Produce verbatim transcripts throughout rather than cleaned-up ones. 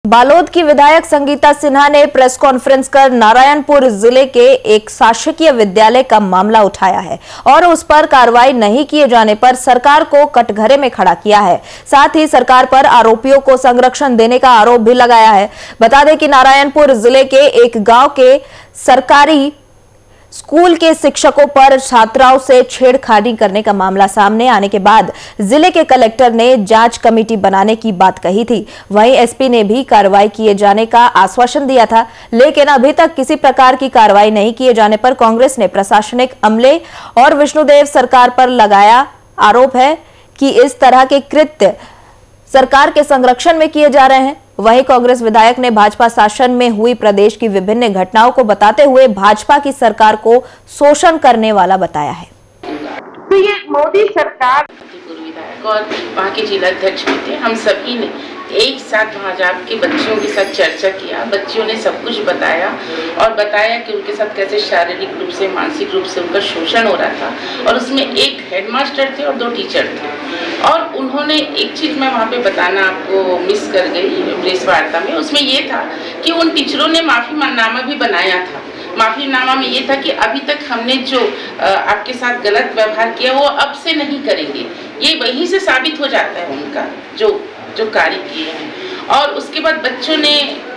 बालोद की विधायक संगीता सिन्हा ने प्रेस कॉन्फ्रेंस कर नारायणपुर जिले के एक शासकीय विद्यालय का मामला उठाया है और उस पर कार्रवाई नहीं किए जाने पर सरकार को कटघरे में खड़ा किया है। साथ ही सरकार पर आरोपियों को संरक्षण देने का आरोप भी लगाया है। बता दें कि नारायणपुर जिले के एक गांव के सरकारी स्कूल के शिक्षकों पर छात्राओं से छेड़खानी करने का मामला सामने आने के बाद जिले के कलेक्टर ने जांच कमेटी बनाने की बात कही थी। वहीं एसपी ने भी कार्रवाई किए जाने का आश्वासन दिया था, लेकिन अभी तक किसी प्रकार की कार्रवाई नहीं किए जाने पर कांग्रेस ने प्रशासनिक अमले और विष्णुदेव सरकार पर लगाया आरोप है कि इस तरह के कृत्य सरकार के संरक्षण में किए जा रहे हैं। वहीं कांग्रेस विधायक ने भाजपा शासन में हुई प्रदेश की विभिन्न घटनाओं को बताते हुए भाजपा की सरकार को शोषण करने वाला बताया है। तो ये मोदी सरकार पूर्व विधायक और वहाँ के जिला अध्यक्ष भी थे, हम सभी ने एक साथ वहाँ जाके बच्चियों के साथ चर्चा किया। बच्चियों ने सब कुछ बताया और बताया कि उनके साथ कैसे शारीरिक रूप से मानसिक रूप से उनका शोषण हो रहा था। और उसमें एक हेडमास्टर थे और दो टीचर थे। और उन्होंने एक चीज़ मैं वहाँ पे बताना आपको मिस कर गई प्रेस वार्ता में, उसमें ये था कि उन टीचरों ने माफ़ीनामा भी बनाया था। माफ़ीनामा में ये था कि अभी तक हमने जो आपके साथ गलत व्यवहार किया वो अब से नहीं करेंगे। ये वहीं से साबित हो जाता है उनका जो जो कार्य किए हैं। और उसके बाद बच्चों ने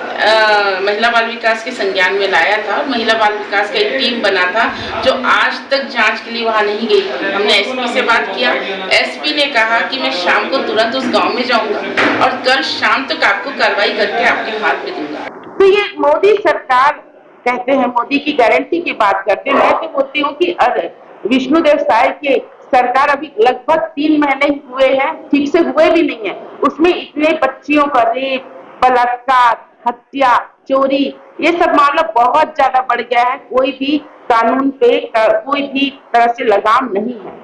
आ, महिला बाल विकास के संज्ञान में लाया था और महिला बाल विकास का एक टीम बना था जो आज तक जांच के लिए वहाँ नहीं गई थी। हमने एसपी से बात किया, एसपी ने कहा कि मैं शाम को तुरंत उस गांव में जाऊंगा और कल शाम तक आपको कार्रवाई करके आपके हाथ में दूंगा। तो ये मोदी सरकार कहते हैं, मोदी की गारंटी की बात करते हैं। मैं तो बोलती हूँ कि अरे विष्णुदेव साय के सरकार अभी लगभग तीन महीने हुए हैं, ठीक से हुए भी नहीं है, उसमें इतने बच्चियों का रेप, बलात्कार, हत्या, चोरी, ये सब मामला बहुत ज्यादा बढ़ गया है। कोई भी कानून पे कोई भी तरह से लगाम नहीं है।